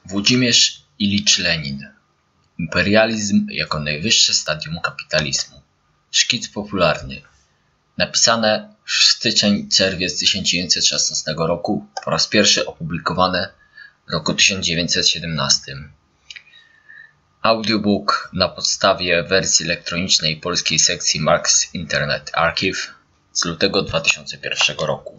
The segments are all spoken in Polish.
Włodzimierz Ilicz Lenin. Imperializm jako najwyższe stadium kapitalizmu. Szkic popularny. Napisane w styczeń-czerwiec 1916 roku, po raz pierwszy opublikowane w roku 1917. Audiobook na podstawie wersji elektronicznej polskiej sekcji Marx Internet Archive z lutego 2001 roku.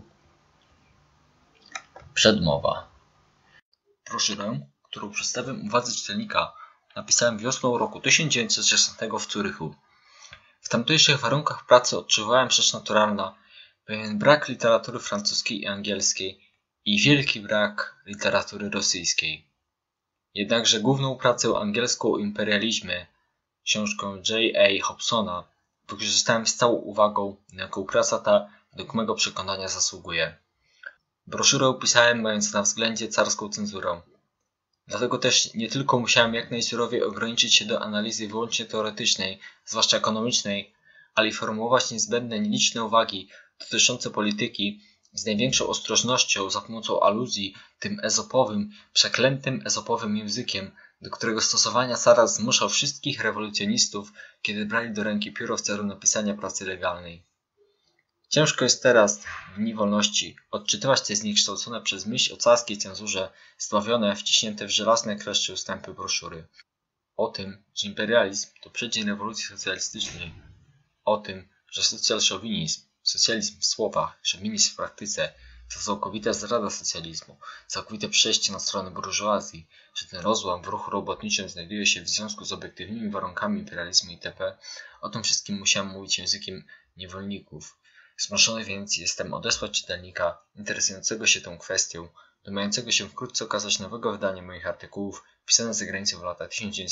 Przedmowa. Broszurę, którą przedstawiam uwadze czytelnika, napisałem wiosną roku 1916 w Zurychu. W tamtejszych warunkach pracy odczuwałem rzecz naturalna pewien brak literatury francuskiej i angielskiej i wielki brak literatury rosyjskiej. Jednakże główną pracę angielską o imperializmie, książkę J.A. Hobsona, wykorzystałem z całą uwagą, na jaką praca ta według mego przekonania zasługuje. Broszurę pisałem mając na względzie carską cenzurę. Dlatego też nie tylko musiałem jak najsurowiej ograniczyć się do analizy wyłącznie teoretycznej, zwłaszcza ekonomicznej, ale i formułować niezbędne nieliczne uwagi dotyczące polityki z największą ostrożnością za pomocą aluzji tym ezopowym, przeklętym ezopowym językiem, do którego stosowania zaraz zmuszał wszystkich rewolucjonistów, kiedy brali do ręki pióro w celu napisania pracy legalnej. Ciężko jest teraz, w dni wolności, odczytywać te zniekształcone przez myśl o carskiej cenzurze, zdławione, wciśnięte w żelazne kleszcze ustępy broszury. O tym, że imperializm to przeddzień rewolucji socjalistycznej. O tym, że socjalszowinizm, socjalizm w słowach, szowinizm w praktyce, to całkowita zdrada socjalizmu, całkowite przejście na stronę burżuazji, że ten rozłam w ruchu robotniczym znajduje się w związku z obiektywnymi warunkami imperializmu itp. O tym wszystkim musiałem mówić językiem niewolników. Zmuszony więc jestem odesłać czytelnika interesującego się tą kwestią, do mającego się wkrótce okazać nowego wydania moich artykułów pisanych za granicą w latach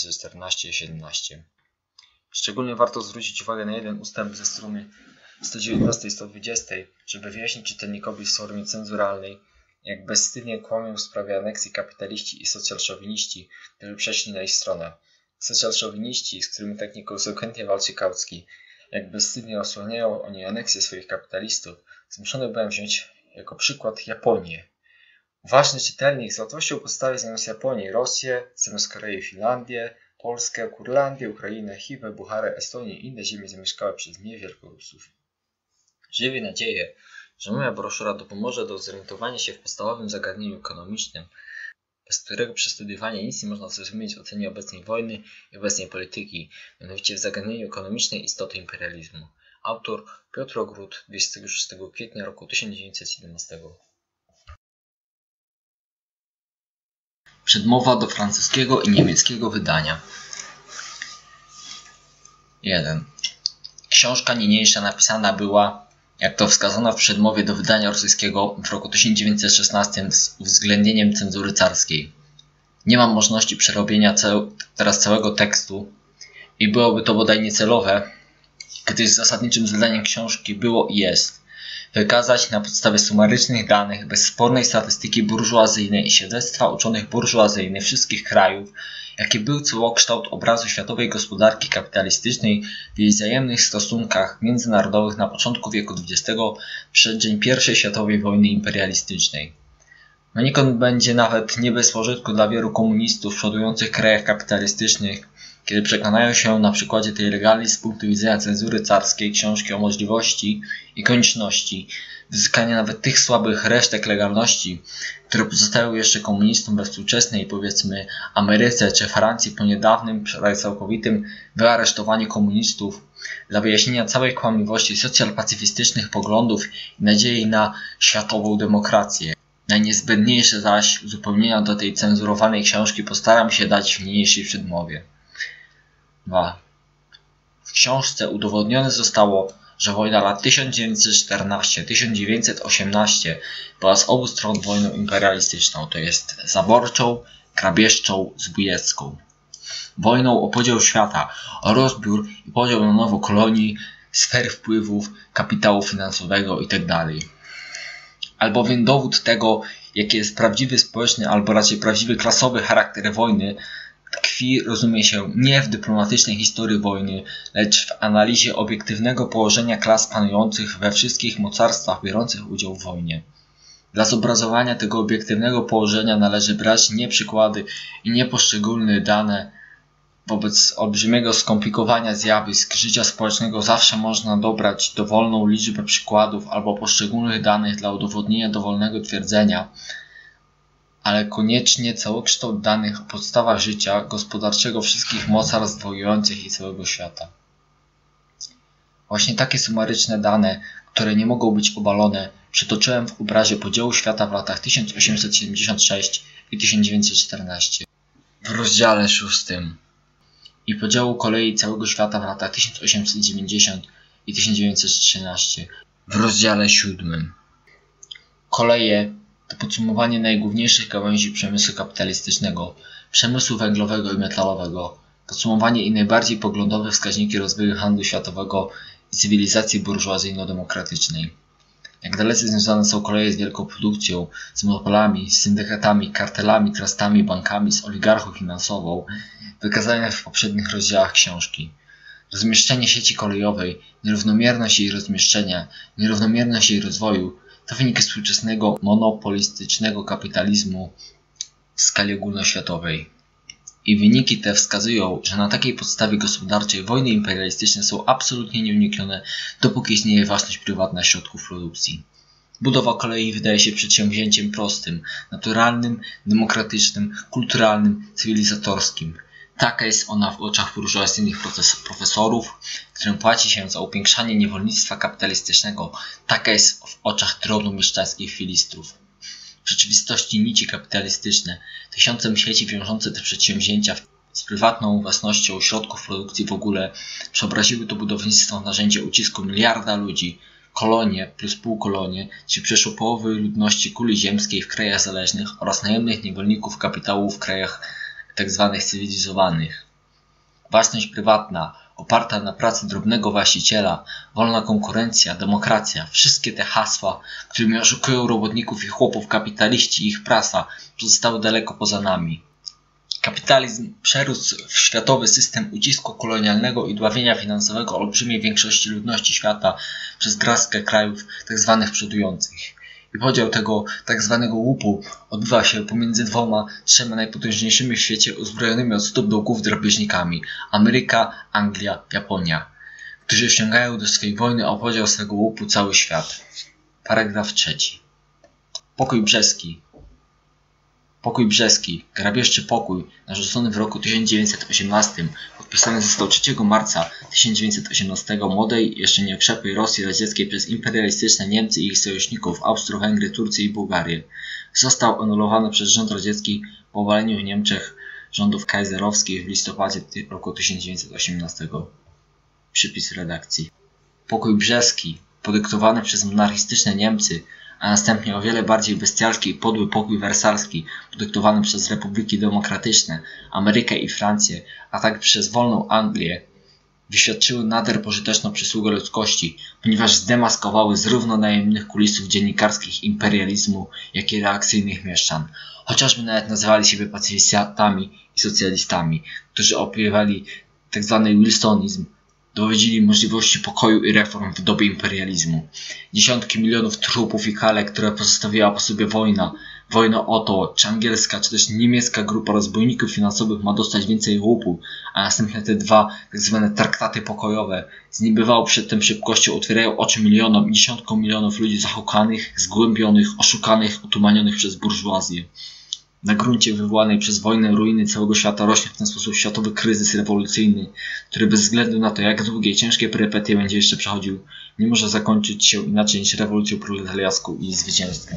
1914-17. Szczególnie warto zwrócić uwagę na jeden ustęp ze strony 119 i 120, żeby wyjaśnić czytelnikowi w formie cenzuralnej, jak bezwstydnie kłamią w sprawie aneksji kapitaliści i socjalszowiniści, którzy przeszli na ich stronę. Socjalszowiniści, z którymi tak niekonsekwentnie walczy Kautsky, jak bezwstydnie osłaniają oni aneksję swoich kapitalistów, zmuszony byłem wziąć jako przykład Japonię. Uważny czytelnik z łatwością postawi zamiast Japonii Rosję, zamiast Korei Finlandię, Polskę, Kurlandię, Ukrainę, Chiwę, Bucharę, Estonię i inne ziemie zamieszkałe przez Wielkorusów. Żywię nadzieję, że moja broszura dopomoże do zorientowania się w podstawowym zagadnieniu ekonomicznym, bez którego przestudiowania nic nie można zrozumieć w ocenie obecnej wojny i obecnej polityki, mianowicie w zagadnieniu ekonomicznej istoty imperializmu. Autor Piotr Ogród, 26 kwietnia roku 1917. Przedmowa do francuskiego i niemieckiego wydania. 1. Książka niniejsza napisana była, jak to wskazano w przedmowie do wydania rosyjskiego w roku 1916 z uwzględnieniem cenzury carskiej. Nie mam możliwości przerobienia teraz całego tekstu i byłoby to bodaj niecelowe, gdyż zasadniczym zadaniem książki było i jest wykazać na podstawie sumarycznych danych bezspornej statystyki burżuazyjnej i świadectwa uczonych burżuazyjnych wszystkich krajów, jaki był całokształt obrazu światowej gospodarki kapitalistycznej w jej wzajemnych stosunkach międzynarodowych na początku wieku XX, przeddzień I światowej wojny imperialistycznej. Poniekąd będzie nawet nie bez pożytku dla wielu komunistów w przodujących krajach kapitalistycznych, kiedy przekonają się na przykładzie tej legalnej z punktu widzenia cenzury carskiej książki o możliwości i konieczności wyzyskania nawet tych słabych resztek legalności, które pozostają jeszcze komunistom we współczesnej, powiedzmy, Ameryce czy Francji po niedawnym, prawie całkowitym wyaresztowaniu komunistów, dla wyjaśnienia całej kłamliwości socjal-pacyfistycznych poglądów i nadziei na światową demokrację. Najniezbędniejsze zaś uzupełnienia do tej cenzurowanej książki postaram się dać w niniejszej przedmowie. 2. W książce udowodnione zostało, że wojna lat 1914-1918 była z obu stron wojną imperialistyczną, to jest zaborczą, grabieżczą, zbójecką. Wojną o podział świata, o rozbiór i podział na nowo kolonii, sfer wpływów, kapitału finansowego itd. Albowiem dowód tego, jaki jest prawdziwy społeczny albo raczej prawdziwy klasowy charakter wojny, tkwi, rozumie się, nie w dyplomatycznej historii wojny, lecz w analizie obiektywnego położenia klas panujących we wszystkich mocarstwach biorących udział w wojnie. Dla zobrazowania tego obiektywnego położenia należy brać nie przykłady i nie poszczególne dane. Wobec olbrzymiego skomplikowania zjawisk życia społecznego zawsze można dobrać dowolną liczbę przykładów albo poszczególnych danych dla udowodnienia dowolnego twierdzenia, ale koniecznie całokształt danych o podstawach życia gospodarczego wszystkich mocarstw wojujących i całego świata. Właśnie takie sumaryczne dane, które nie mogą być obalone, przytoczyłem w obrazie podziału świata w latach 1876 i 1914 w rozdziale 6 i podziału kolei całego świata w latach 1890 i 1913 w rozdziale 7. Koleje to podsumowanie najgłówniejszych gałęzi przemysłu kapitalistycznego, przemysłu węglowego i metalowego, podsumowanie i najbardziej poglądowe wskaźniki rozwoju handlu światowego i cywilizacji burżuazyjno-demokratycznej. Jak dalece związane są koleje z wielką produkcją, z monopolami, z syndykatami, kartelami, trustami, bankami, z oligarchą finansową, wykazane w poprzednich rozdziałach książki. Rozmieszczenie sieci kolejowej, nierównomierność jej rozmieszczenia, nierównomierność jej rozwoju to wynik współczesnego monopolistycznego kapitalizmu w skali ogólnoświatowej. I wyniki te wskazują, że na takiej podstawie gospodarczej wojny imperialistyczne są absolutnie nieuniknione, dopóki istnieje własność prywatna środków produkcji. Budowa kolei wydaje się przedsięwzięciem prostym, naturalnym, demokratycznym, kulturalnym, cywilizatorskim. Taka jest ona w oczach burżuazyjnych profesorów, którym płaci się za upiększanie niewolnictwa kapitalistycznego. Taka jest w oczach drobnomieszczańskich filistrów. W rzeczywistości nici kapitalistyczne, tysiące sieci wiążące te przedsięwzięcia z prywatną własnością środków produkcji w ogóle przeobraziły to budownictwo w narzędzie ucisku miliarda ludzi, kolonie plus półkolonie, czy przeszło połowy ludności kuli ziemskiej w krajach zależnych oraz najemnych niewolników kapitału w krajach tzw. cywilizowanych. Własność prywatna, oparta na pracy drobnego właściciela, wolna konkurencja, demokracja, wszystkie te hasła, którymi oszukują robotników i chłopów kapitaliści i ich prasa, pozostały daleko poza nami. Kapitalizm przerósł w światowy system ucisku kolonialnego i dławienia finansowego olbrzymiej większości ludności świata przez garstkę krajów tzw. przodujących. I podział tego tzw. łupu odbywa się pomiędzy trzema najpotężniejszymi w świecie uzbrojonymi od stóp do głów drapieżnikami – Ameryka, Anglia, Japonia, którzy wciągają do swej wojny o podział swego łupu cały świat. Paragraf 3. Pokój brzeski. Pokój brzeski, grabieżczy pokój, narzucony w roku 1918, podpisany został 3 marca 1918 młodej, jeszcze nieokrzepłej Rosji Radzieckiej przez imperialistyczne Niemcy i ich sojuszników Austro-Węgry, Turcję i Bułgarię. Został anulowany przez rząd radziecki po obaleniu w Niemczech rządów kaiserowskich w listopadzie roku 1918. Przypis redakcji. Pokój brzeski, podyktowany przez monarchistyczne Niemcy, a następnie o wiele bardziej bestialski i podły pokój wersalski, podyktowany przez republiki demokratyczne, Amerykę i Francję, a także przez wolną Anglię, wyświadczyły nader pożyteczną przysługę ludzkości, ponieważ zdemaskowały zarówno najemnych kulisów dziennikarskich imperializmu, jak i reakcyjnych mieszczan. Chociażby nawet nazywali siebie pacyfistami i socjalistami, którzy opiewali tzw. wilsonizm, dowodzili możliwości pokoju i reform w dobie imperializmu. Dziesiątki milionów trupów i kalek, które pozostawiła po sobie wojna o to, czy angielska, czy też niemiecka grupa rozbójników finansowych ma dostać więcej łupu, a następnie te dwa tzw. traktaty pokojowe z niebywałą przedtem szybkością otwierają oczy milionom i dziesiątkom milionów ludzi zahukanych, zgłębionych, oszukanych, otumanionych przez burżuazję. Na gruncie wywołanej przez wojnę ruiny całego świata rośnie w ten sposób światowy kryzys rewolucyjny, który bez względu na to, jak długie i ciężkie perypetie będzie jeszcze przechodził, nie może zakończyć się inaczej niż rewolucją proletariacką i zwycięstwem.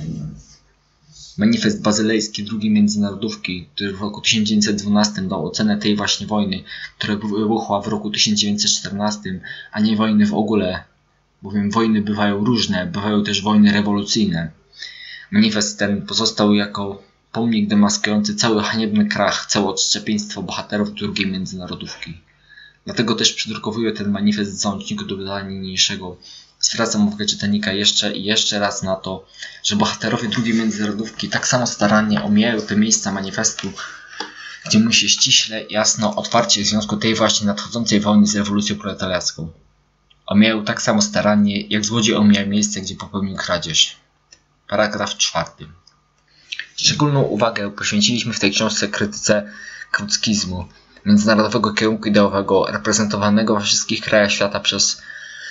Manifest bazylejski II Międzynarodówki, który w roku 1912 dał ocenę tej właśnie wojny, która wybuchła w roku 1914, a nie wojny w ogóle, bowiem wojny bywają różne, bywają też wojny rewolucyjne. Manifest ten pozostał jako pomnik demaskujący cały haniebny krach, całe odszczepieństwo bohaterów II Międzynarodówki. Dlatego też przedrukowuję ten manifest w załączniku do wydania niniejszego. Zwracam uwagę czytelnika jeszcze i jeszcze raz na to, że bohaterowie II Międzynarodówki tak samo starannie omijają te miejsca manifestu, gdzie mówi się ściśle, jasno, otwarcie w związku tej właśnie nadchodzącej wojny z rewolucją proletariacką. Omijają tak samo starannie, jak złodziej omija miejsce, gdzie popełnił kradzież. Paragraf 4. Szczególną uwagę poświęciliśmy w tej książce krytyce kauckizmu, międzynarodowego kierunku ideowego reprezentowanego we wszystkich krajach świata przez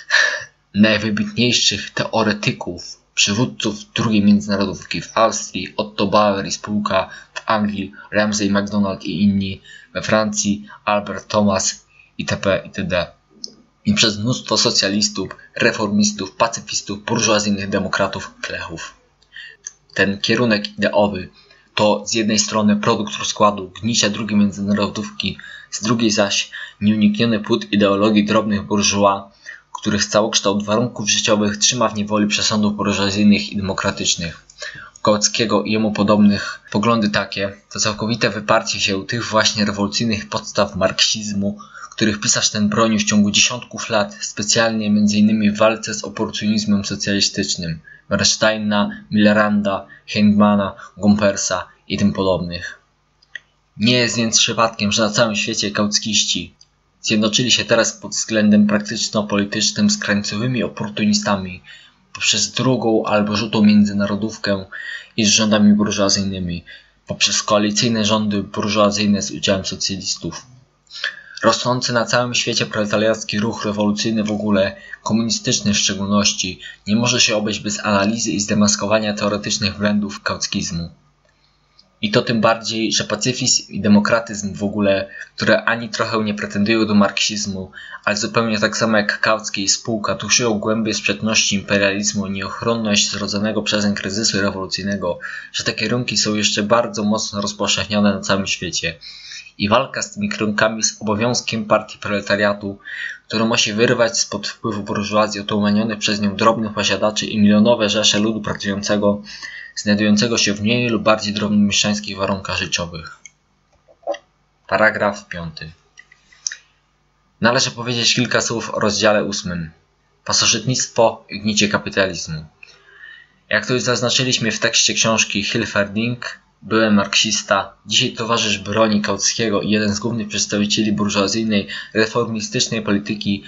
najwybitniejszych teoretyków, przywódców drugiej międzynarodówki w Austrii, Otto Bauer i spółka, w Anglii Ramsay MacDonald i inni, we Francji Albert Thomas itp. itd. I przez mnóstwo socjalistów, reformistów, pacyfistów, burżuazyjnych demokratów, klechów. Ten kierunek ideowy to z jednej strony produkt rozkładu gnicia drugiej międzynarodówki, z drugiej zaś nieunikniony płód ideologii drobnych burżua, których całokształt warunków życiowych trzyma w niewoli przesądów burżuazyjnych i demokratycznych. Kauckiego i jemu podobnych poglądy takie to całkowite wyparcie się tych właśnie rewolucyjnych podstaw marksizmu, których pisarz ten bronił w ciągu dziesiątków lat, specjalnie m.in. w walce z oportunizmem socjalistycznym Bernsteina, Milleranda, Heinemana, Gompersa i tym podobnych. Nie jest więc przypadkiem, że na całym świecie kauckiści zjednoczyli się teraz pod względem praktyczno-politycznym z krańcowymi oportunistami poprzez drugą albo żółtą międzynarodówkę i z rządami burżuazyjnymi, poprzez koalicyjne rządy burżuazyjne z udziałem socjalistów. Rosnący na całym świecie proletariacki ruch rewolucyjny w ogóle, komunistyczny w szczególności, nie może się obejść bez analizy i zdemaskowania teoretycznych błędów kauckizmu. I to tym bardziej, że pacyfizm i demokratyzm w ogóle, które ani trochę nie pretendują do marksizmu, ale zupełnie tak samo jak Kautsky i spółka tuszują głębie sprzeczności imperializmu i nieuchronność zrodzonego przezeń kryzysu rewolucyjnego, że te kierunki są jeszcze bardzo mocno rozpowszechnione na całym świecie. I walka z tymi kierunkami jest obowiązkiem partii proletariatu, która musi wyrwać spod wpływu burżuazji otumaniony przez nią drobnych posiadaczy i milionowe rzesze ludu pracującego, znajdującego się w mniej lub bardziej drobnych mieszczańskich warunkach życiowych. Paragraf 5. Należy powiedzieć kilka słów o rozdziale 8. Pasożytnictwo i gnicie kapitalizmu. Jak to już zaznaczyliśmy w tekście książki Hilferding, byłem marksista, dzisiaj towarzysz broni Kauckiego i jeden z głównych przedstawicieli burżuazyjnej, reformistycznej polityki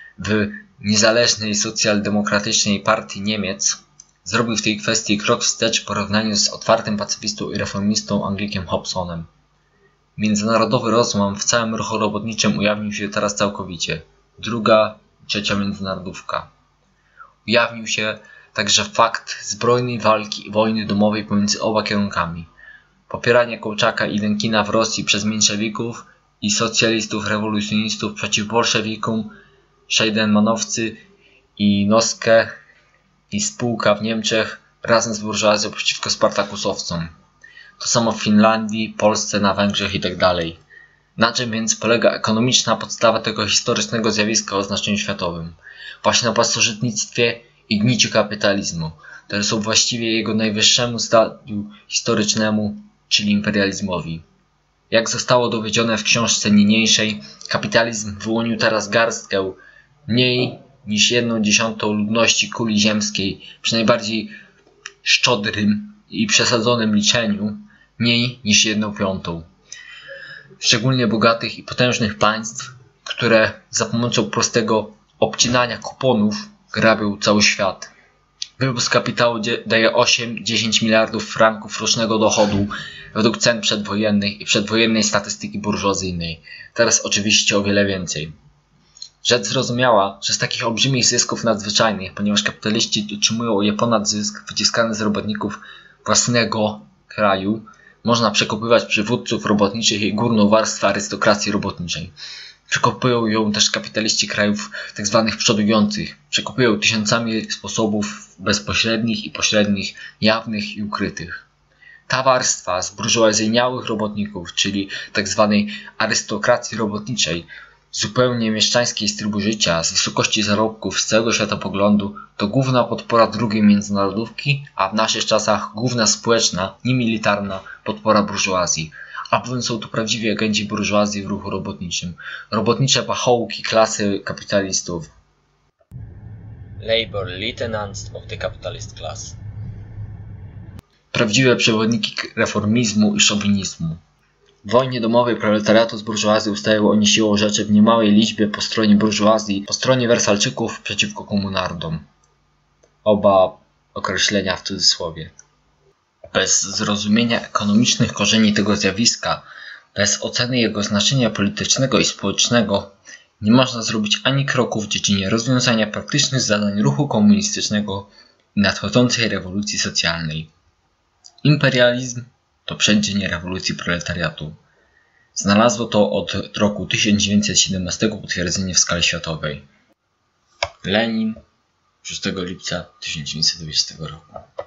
w niezależnej socjaldemokratycznej partii Niemiec, zrobił w tej kwestii krok wstecz w porównaniu z otwartym pacyfistą i reformistą Anglikiem Hobsonem. Międzynarodowy rozłam w całym ruchu robotniczym ujawnił się teraz całkowicie. Druga, trzecia międzynarodówka. Ujawnił się także fakt zbrojnej walki i wojny domowej pomiędzy oba kierunkami. Popieranie Kołczaka i Lenkina w Rosji przez mniejszewików i socjalistów rewolucjonistów przeciw bolszewikom, Scheidemanowcy i Noskę i spółka w Niemczech razem z burżuazją przeciwko spartakusowcom. To samo w Finlandii, Polsce, na Węgrzech itd. Na czym więc polega ekonomiczna podstawa tego historycznego zjawiska o znaczeniu światowym? Właśnie na pasożytnictwie i gniciu kapitalizmu, które są właściwie jego najwyższemu stadium historycznemu, czyli imperializmowi. Jak zostało dowiedzione w książce niniejszej, kapitalizm wyłonił teraz garstkę mniej niż 1/10 ludności kuli ziemskiej przy najbardziej szczodrym i przesadzonym liczeniu, mniej niż 1/5. Szczególnie bogatych i potężnych państw, które za pomocą prostego obcinania kuponów grabią cały świat. Wywóz kapitału daje 8-10 miliardów franków rocznego dochodu według cen przedwojennych i przedwojennej statystyki burżuazyjnej. Teraz oczywiście o wiele więcej. Rzecz zrozumiała, że z takich olbrzymich zysków nadzwyczajnych, ponieważ kapitaliści otrzymują je ponad zysk wyciskany z robotników własnego kraju, można przekopywać przywódców robotniczych i górną warstwę arystokracji robotniczej. Przekopują ją też kapitaliści krajów tzw. przodujących. Przekopują tysiącami sposobów bezpośrednich i pośrednich, jawnych i ukrytych. Ta warstwa zburżuazyjniałych robotników, czyli tzw. arystokracji robotniczej, zupełnie mieszczańskiej z trybu życia, z wysokości zarobków, z całego światopoglądu, to główna podpora drugiej międzynarodówki, a w naszych czasach główna społeczna, niemilitarna podpora burżuazji. Albowiem są to prawdziwi agenci burżuazji w ruchu robotniczym. Robotnicze pachołki klasy kapitalistów. Labor lieutenants of the capitalist class. Prawdziwe przewodniki reformizmu i szowinizmu. W wojnie domowej proletariatu z burżuazją ustają oni siłą rzeczy w niemałej liczbie po stronie burżuazji, po stronie Wersalczyków przeciwko komunardom. Oba określenia w cudzysłowie. Bez zrozumienia ekonomicznych korzeni tego zjawiska, bez oceny jego znaczenia politycznego i społecznego, nie można zrobić ani kroku w dziedzinie rozwiązania praktycznych zadań ruchu komunistycznego i nadchodzącej rewolucji socjalnej. Imperializm to przeddzień rewolucji proletariatu. Znalazło to od roku 1917 potwierdzenie w skali światowej. Lenin 6 lipca 1920 roku.